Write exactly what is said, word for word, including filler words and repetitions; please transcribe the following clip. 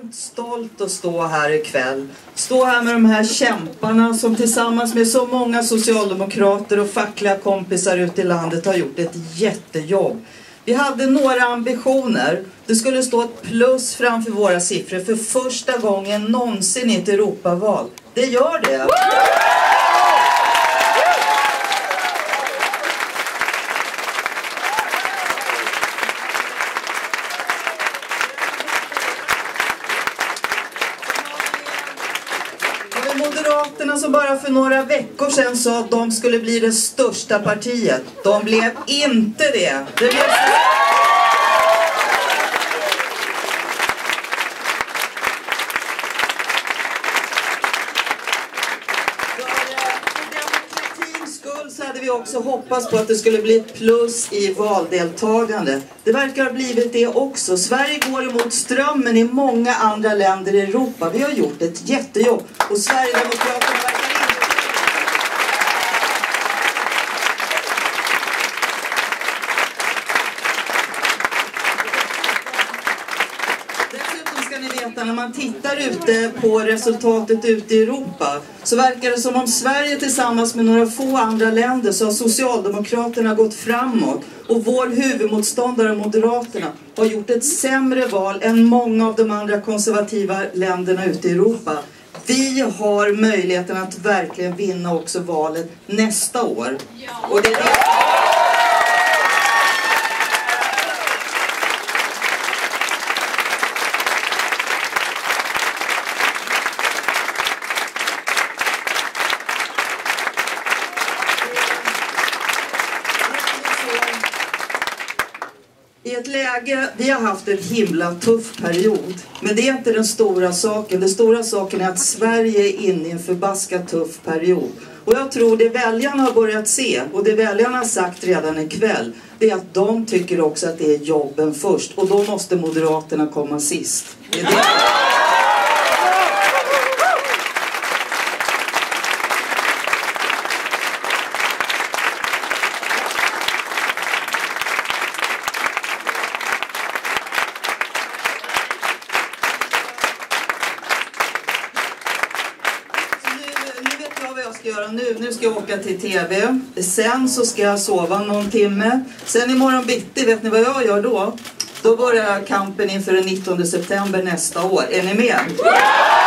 enormt stolt att stå här ikväll. Stå här med de här kämparna som tillsammans med så många socialdemokrater och fackliga kompisar ute i landet har gjort ett jättejobb. Vi hade några ambitioner. Det skulle stå ett plus framför våra siffror för första gången någonsin i ett Europaval. Det gör det. Moderaterna som bara för några veckor sedan sa att de skulle bli det största partiet. De blev inte det. Det blev... Så hade vi också hoppats på att det skulle bli ett plus i valdeltagande. Det verkar ha blivit det också. Sverige går emot strömmen i många andra länder i Europa. Vi har gjort ett jättejobb. Och Sverigedemokraterna verkar inte... Dessutom ska ni veta, när man tittar ute på resultatet ute i Europa så verkar det som om Sverige tillsammans med några få andra länder så har Socialdemokraterna gått framåt. Och vår huvudmotståndare Moderaterna har gjort ett sämre val än många av de andra konservativa länderna ute i Europa. Vi har möjligheten att verkligen vinna också valet nästa år. Och det är det. I ett läge, vi har haft en himla tuff period, men det är inte den stora saken. Den stora saken är att Sverige är inne i en förbaskat tuff period. Och jag tror det väljarna har börjat se, och det väljarna har sagt redan ikväll, det är att de tycker också att det är jobben först. Och då måste Moderaterna komma sist. Det är det. Göra nu. Nu ska jag åka till tv. Sen så ska jag sova någon timme. Sen imorgon bitti, vet ni vad jag gör då? Då börjar kampen inför den nittonde september nästa år. Är ni med?